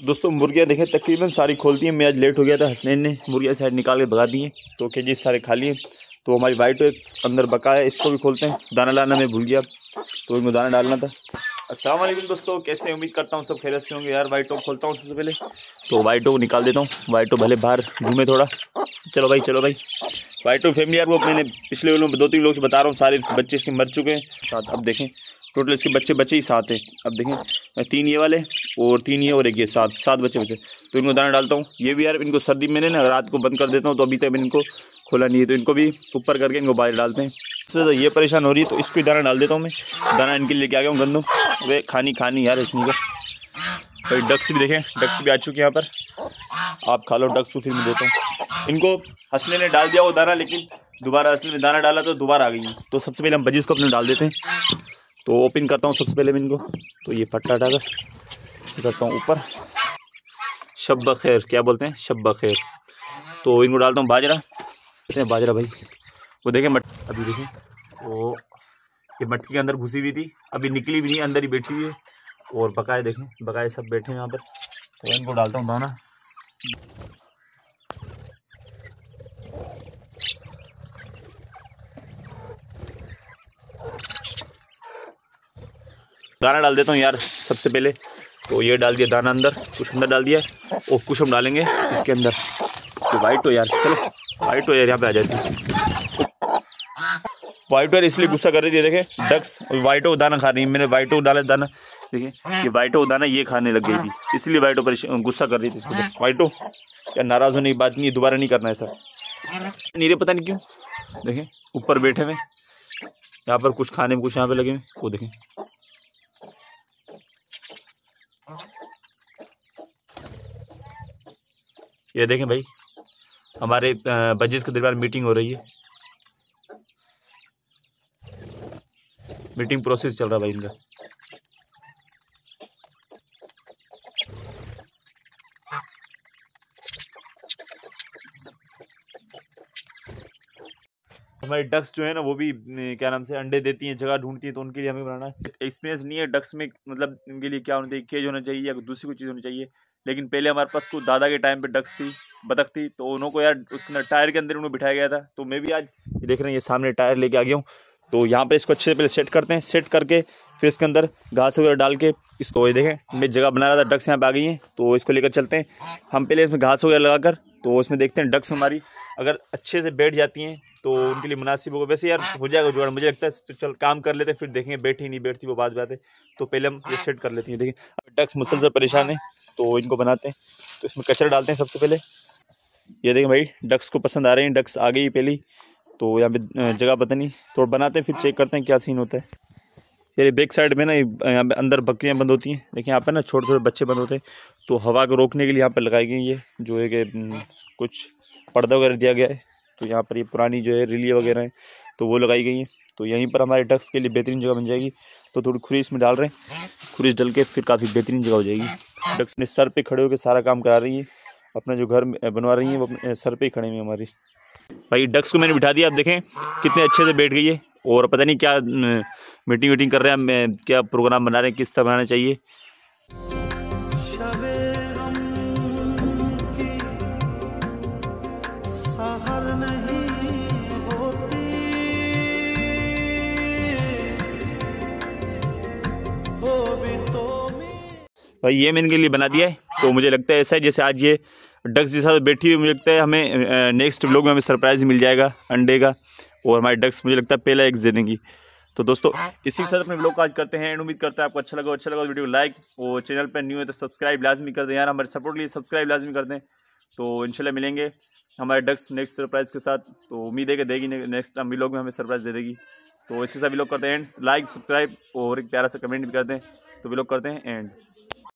दोस्तों मुर्गियाँ देखें तकरीबन सारी खोलती हैं। मैं आज लेट हो गया था, हसनैन ने मुर्गियाँ साइड निकाल के भगा दी हैं, तो केजी सारे खा लिए। तो हमारी वाइट एक अंदर बका है, इसको भी खोलते हैं। दाना लाना मैं भूल गया, तो इनको दाना डालना था। अस्सलाम वालेकुम दोस्तों, कैसे हैं? उम्मीद करता हूँ सब खैरियत से होंगे। यार वाइटो खोलता हूँ सबसे पहले, तो वाइटो को निकाल देता हूँ। वाइटो भले बाहर घूमे थोड़ा। चलो भाई चलो भाई। वाइटो फैमिली यार, वो मैंने पिछले वालों में 2-3 लोग से बता रहा हूँ, सारे बच्चे इसके मर चुके हैं साथ। अब देखें टोटल इसके बच्चे बचे ही 7 हैं। अब देखें 3 ये वाले और 3 ये और एक ये, 7 बच्चे बचे। तो इनको दाना डालता हूँ। ये भी यार इनको सर्दी मैंने ना रात को बंद कर देता हूँ, तो अभी तक मैंने इनको खोला नहीं है, तो इनको भी ऊपर करके इनको बाहर डालते हैं। इससे तो ये परेशान हो रही है, तो इसको ही दाना डाल देता हूँ मैं। दाना इनके लिए लेके आ गया हूँ गंदम। वे खानी यार इसने का। भाई डक्स भी देखें, डक्स भी आ चुके हैं यहाँ पर। आप खा लो डक्स को, फिर मैं देता हूँ इनको। हंसने ने डाल दिया वो दाना, लेकिन दोबारा हंसने में दाना डाला तो दोबारा आ गई। तो सबसे पहले हम बजिस को अपने डाल देते हैं। तो ओपन करता हूँ सबसे पहले मैं इनको। तो ये फट्टा हटाकर करता हूँ ऊपर। शब खैर क्या बोलते हैं, शब खैर। तो इनको डालता हूँ बाजरा। बाजरा भाई वो देखें अभी देखें वो ये मटकी के अंदर घुसी हुई थी, अभी निकली भी नहीं, अंदर ही बैठी हुई है। और बकाए देखें, बकाए सब बैठे हैं यहाँ पर। तो इनको डालता हूँ दाना। दाना डाल देता हूँ यार सबसे पहले। तो ये डाल दिया दाना अंदर, कुछ अंदर डाल दिया, और कुछ हम डालेंगे इसके अंदर। तो वाइट हो यार, चलो वाइट हो यार यहाँ पे आ जाती है। वाइट यार इसलिए गुस्सा कर रही थी, देखे डक्स वाइट हो दाना खा रही है। मैंने वाइट हो डाला दाना, देखिए ये वाइट हो दाना ये खाने लग गई थी, इसलिए वाइट हो गुस्सा कर रही थी इसको। वाइट हो क्या नाराज़ होने की बात नहीं है, दोबारा नहीं करना है सर। नीरे पता नहीं क्यों देखें ऊपर बैठे हुए, यहाँ पर कुछ खाने में कुछ यहाँ पे लगे हुए, वो देखें। ये देखें भाई, हमारे बजिस के दरबार मीटिंग हो रही है। मीटिंग प्रोसेस चल रहा भाई इनका। हमारी डक्स जो है ना वो भी क्या नाम से अंडे देती हैं, जगह ढूंढती हैं, तो उनके लिए हमें बनाना है। एक्सपीरियंस नहीं है डक्स में, मतलब इनके लिए क्या होना चाहिए, केज होना चाहिए या दूसरी कोई चीज़ होनी चाहिए। लेकिन पहले हमारे पास को दादा के टाइम पे डक्स थी, बतख थी, तो उनको यार उसके टायर के अंदर उन्हें बिठाया गया था। तो मैं भी आज देख रहे हैं ये सामने टायर लेके आ गया हूँ। तो यहाँ पे इसको अच्छे से पहले सेट करते हैं, सेट करके फिर इसके अंदर घास वगैरह डाल के इसको, ये देखें मैं जगह बना रहा था, डक्स यहाँ पे आ गई हैं, तो इसको लेकर चलते हैं हम। पहले इसमें घास वगैरह लगाकर तो उसमें देखते हैं डक्स हमारी अगर अच्छे से बैठ जाती हैं तो उनके लिए मुनासिब होगा। वैसे यार हो जाएगा जुगाड़ मुझे लगता है, तो चल काम कर लेते हैं, फिर देखेंगे बैठी नहीं बैठती वो बात है। तो पहले हम ये सेट कर लेते हैं। देखिए डक्स मुसलसल परेशान है, तो इनको बनाते हैं। तो इसमें कचरा डालते हैं सबसे पहले। ये देखें भाई डक्स को पसंद आ रहे हैं, डक्स आ गई पहली। तो यहाँ पे जगह पता नहीं, तो बनाते हैं फिर चेक करते हैं क्या सीन होता है। यार बैक साइड में ना यहाँ पे अंदर बकरियाँ बंद होती हैं, देखिए यहाँ पे ना छोटे छोटे बच्चे बंद होते हैं। तो हवा को रोकने के लिए यहाँ पर लगाई गई ये जो है कि कुछ पर्दा वगैरह दिया गया है। तो यहाँ पर ये पुरानी जो है रिलिया वगैरह है, तो वो लगाई गई हैं। तो यहीं पर हमारे डक्स के लिए बेहतरीन जगह बन जाएगी। तो थोड़ी खुरीस में डाल रहे हैं, खुरीस डल के फिर काफ़ी बेहतरीन जगह हो जाएगी। डक्स ने सर पे खड़े होकर सारा काम करा रही है, अपना जो घर बनवा रही हैं वो अपने सर पे ही खड़े हुए हमारी। भाई डक्स को मैंने बिठा दिया, आप देखें कितने अच्छे से बैठ गई है। और पता नहीं क्या मीटिंग कर रहे हैं, क्या प्रोग्राम बना रहे हैं, किस तरह बनाना चाहिए। भाई ये मैंने इनके लिए बना दिया है। तो मुझे लगता है ऐसा है जैसे आज ये डक्स के साथ बैठी हुई, मुझे लगता है हमें नेक्स्ट व्लॉग में हमें सरप्राइज़ मिल जाएगा अंडे का। और हमारे डक्स मुझे लगता है पहला एग्स दे देंगी। तो दोस्तों इसी के साथ अपने व्लॉग को आज करते हैं एंड। उम्मीद करता है आपको अच्छा लगा वीडियो लाइक, और चैनल पर न्यू है तो सब्सक्राइब लाजमी कर दें यार, हमारे सपोर्ट के लिए सब्सक्राइब लाजमी कर दें। तो इंशाल्लाह मिलेंगे हमारे डक्स नेक्स्ट सरप्राइज़ के साथ। तो उम्मीद है कि देगी नेक्स्ट व्लॉग में हमें सरप्राइज़ दे देगी। तो इसी से व्लॉग करते हैं एंड। लाइक सब्सक्राइब और एक प्यारा सा कमेंट भी कर दें। तो व्लॉग करते हैं एंड।